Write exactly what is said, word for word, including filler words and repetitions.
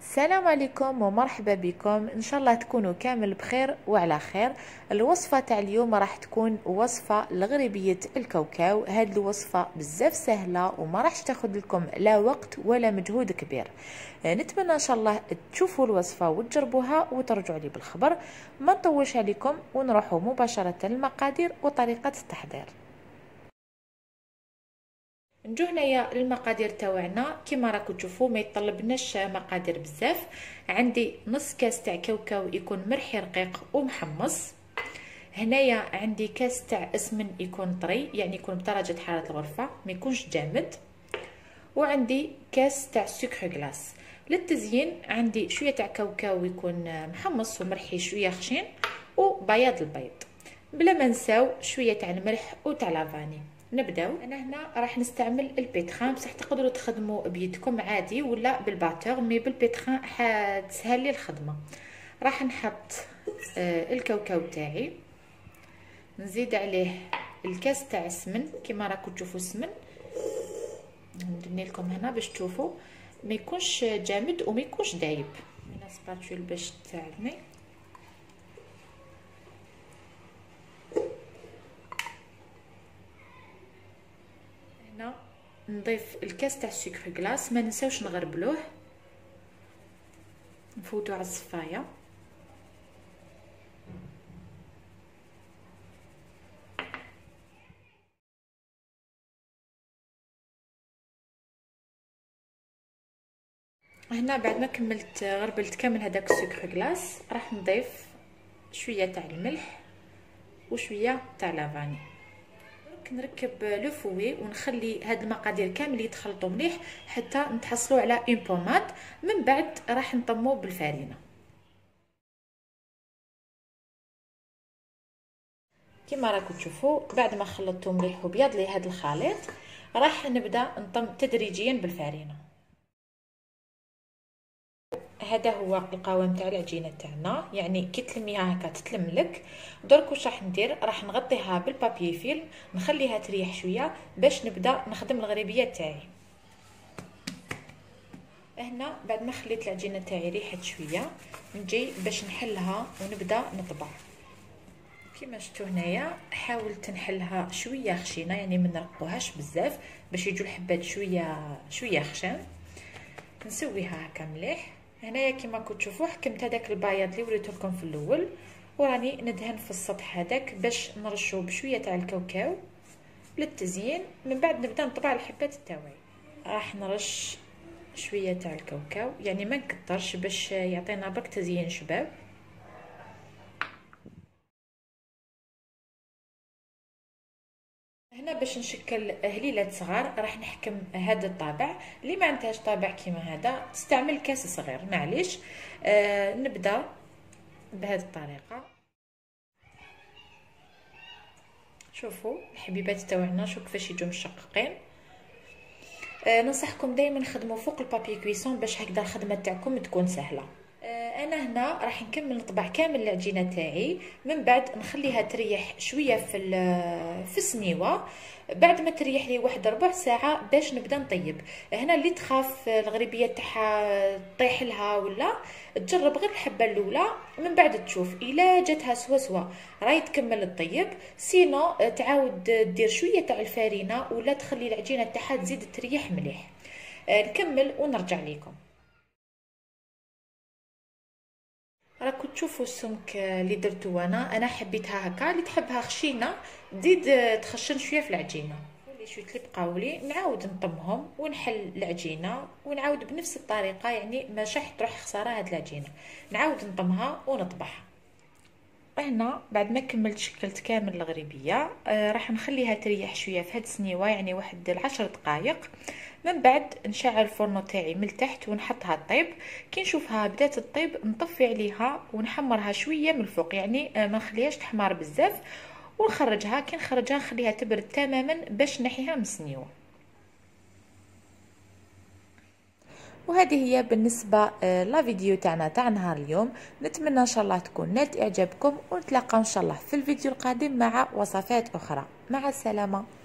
السلام عليكم ومرحبا بكم. ان شاء الله تكونوا كامل بخير وعلى خير. الوصفه تاع اليوم راح تكون وصفه لغريبيه الكاوكاو. هاد الوصفه بزاف سهله وما راحش تاخذ لكم لا وقت ولا مجهود كبير. نتمنى ان شاء الله تشوفوا الوصفه وتجربوها وترجعوا لي بالخبر. ما نطولش عليكم ونروحوا مباشره للمقادير وطريقه التحضير. نجو هنايا المقادير تاوعنا كما راكم تشوفوا، ما يطلبناش مقادير بزاف. عندي نص كاس تاع كاوكاو يكون مرحي رقيق ومحمص. هنايا عندي كاس تاع اسمن يكون طري، يعني يكون بدرجه حراره الغرفه ما يكونش جامد. وعندي كاس تاع سكر غلاس. للتزيين عندي شويه تاع كاوكاو يكون محمص ومرحي شويه خشين، وبياض البيض. بلا ما نساو شويه تاع الملح وتاع لافاني. نبداو. انا هنا راح نستعمل البيتخان، بصح تقدروا تخدموا بيدكم عادي ولا بالباتور، مي بالبيتخان حتسهل لي الخدمه. راح نحط آه الكاوكاو تاعي، نزيد عليه الكاس تاع السمن كما راكم تشوفوا السمن. ندني لكم هنا باش تشوفوا ما يكونش جامد وما يكونش دايب. هنا سباتول باش تساعدني. هنا نضيف الكاس تاع السكر غلاس، ما ننساوش نغربلوه، نفوتو على الصفايه. هنا بعد ما كملت غربلت كامل هذاك السكر غلاس، راح نضيف شويه تاع الملح وشويه تاع لافاني. درك نركب لو فوي ونخلي هاد المقادير كامل يتخلطوا مليح حتى نتحصلوا على اون بوماد. من بعد راح نطمو بالفارينه. كما راكم تشوفوا بعد ما خلطته مليح وبيض لي هذا الخليط، راح نبدا نطم تدريجيا بالفارينه. هذا هو القوام تاع العجينه تاعنا، يعني كي تلميها هكا تتلم لك. درك واش راح ندير، راح نغطيها بالبابي فيلم، نخليها تريح شويه باش نبدا نخدم الغريبيه تاعي. هنا بعد ما خليت العجينه تاعي ريحت شويه، نجي باش نحلها ونبدا نطبع. كما شفتوا هنايا حاولت نحلها شويه خشينه، يعني ما نرقوهاش بزاف باش يجوا الحبات شويه شويه خشن. نسويها هكا مليح. هنايا كما راكم تشوفوا حكمت هذاك البياض اللي وريته لكم في الاول، وراني ندهن في السطح هذاك باش نرشو بشويه تاع الكاوكاو للتزيين. من بعد نبدا نطبع الحبات تاعي. راح نرش شويه تاع الكاوكاو، يعني ما نكترش باش يعطينا برك تزيين شباب. هنا باش نشكل هليلات صغار راح نحكم هذا الطابع. اللي ما عندهاش طابع كيما هذا تستعمل كاس صغير، معليش. آه نبدا بهذه الطريقه. شوفوا الحبيبات تاعنا شوف كيفاش يجوا مشققين. آه ننصحكم دائما خدموا فوق البابي كويسون باش هكذا الخدمه تاعكم تكون سهله. انا هنا راح نكمل نطبع كامل العجينه تاعي، من بعد نخليها تريح شويه في في السنيوه. بعد ما تريح لي واحد ربع ساعه باش نبدا نطيب. هنا اللي تخاف الغريبيه تاعها طيح لها ولا تجرب غير الحبه الاولى، من بعد تشوف الا جاتها سوا سوا راهي تكمل الطيب. سينو تعاود دير شويه تاع الفارينه ولا تخلي العجينه تاعها تزيد تريح مليح. نكمل ونرجع لكم. راكم تشوفوا السمك اللي درتو انا انا حبيتها هكا. اللي تحبها خشينه تزيد تخشن شويه في العجينه. اللي شويه اللي بقاو لي نعاود نطمهم ونحل العجينه ونعاود بنفس الطريقه، يعني ماشي تروح خساره هاد العجينه. نعاود نطمها ونطبعها. هنا بعد ما كملت شكلت كامل الغريبيه، آه راح نخليها تريح شويه في هاد السنيوه، يعني واحد العشر دقائق. من بعد نشعل الفرن تاعي من التحت ونحطها طيب. كي نشوفها بدات الطيب نطفي عليها ونحمرها شويه من الفوق، يعني آه ما نخليهاش تحمر بزاف، ونخرجها. كي نخرجها نخليها تبرد تماما باش نحيها من السنيوه. وهذه هي بالنسبه لا فيديو تاعنا تاع نهار اليوم. نتمنى ان شاء الله تكون نالت اعجابكم، ونتلاقاو ان شاء الله في الفيديو القادم مع وصفات اخرى. مع السلامه.